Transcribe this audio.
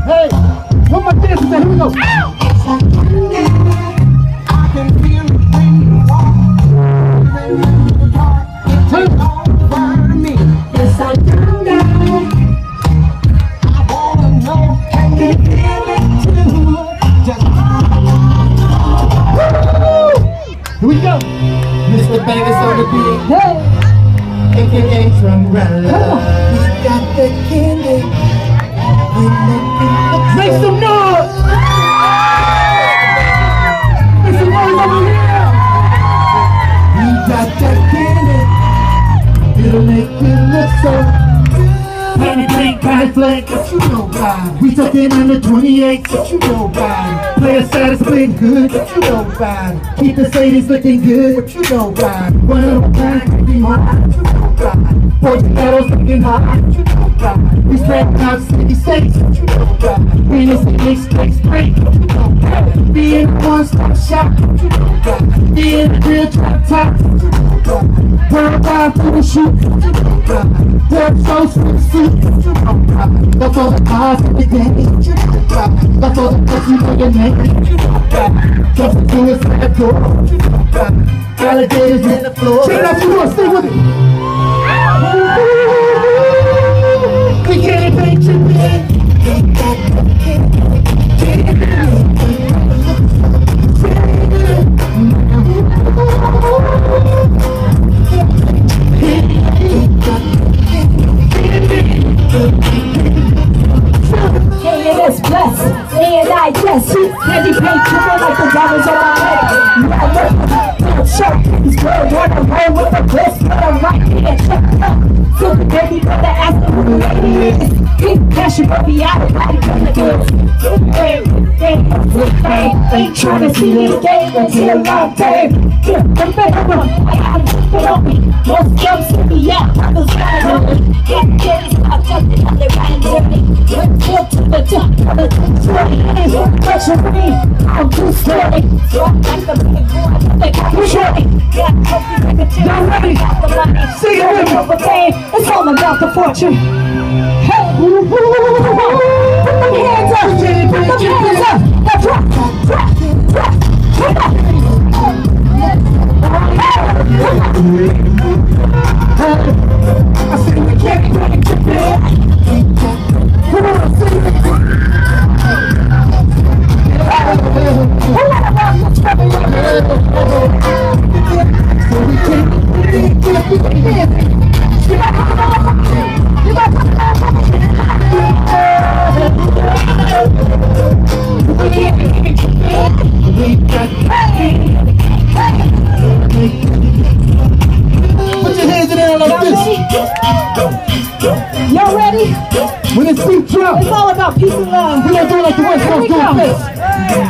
Hey, one more dance with that. Here we go. I can feel it when you walk. Turn over me. Yes, I do now. I wanna know, can you feel it too? Just here we go. Mr. Vegas on the beat. Hey. AKA Drumrella. We got the candy. Make some noise! Make some noise over here! We got that candy. It'll make you look so good. Penny pink, kind flag, what you know about? We talking under 28, what you know about? Player status playing good, what you know about? Keep the ladies looking good, what you know about? One of a kind, making hot, what you know about? Boys and girls looking hot, what you know about? We spreading out city states, what you know about? Being a city straight, what you know about? Being a one-stop shop, what you know about? Being a real trap top, what you know about? Worldwide for the shoot, what you know about? World shows for the suit, what you know about? That's all the cars in the day, what you know about? That's all the pussy for your name, what you know about? Just the tourists at the door, what you know about? Alligators in the floor. Check it out, you want, stay with it. We can't paint you big. K&S blessed, A&I-bless. Candy paint dripping like the diamonds on my head. Show these girls wanna roll with the best, but I'm right here. So the baby better ask them who the lady is. Pink passion, baby, I don't like the goods. Ain't tryna see this game until long term. Yeah, the better one, I have to put on me. Most girls see me out, others ride on me. Get kids, I'm jumping on the right dirty. Went to the top, the thing's ready. Pressure me, I'm too steady. So I like the big boy, they got me shorty. Got coffee, like a chill, got the money. See you with me. It's all about the fortune. Hey, put them hands up, put them hands up. Now drop, drop, drop, drop. I said we can't break it, man. Come on, see it. So we can't put your hands in the air like this. Y'all ready? When it's beat drop, It's all about peace and love. we're gonna do it like the West Coast do it best.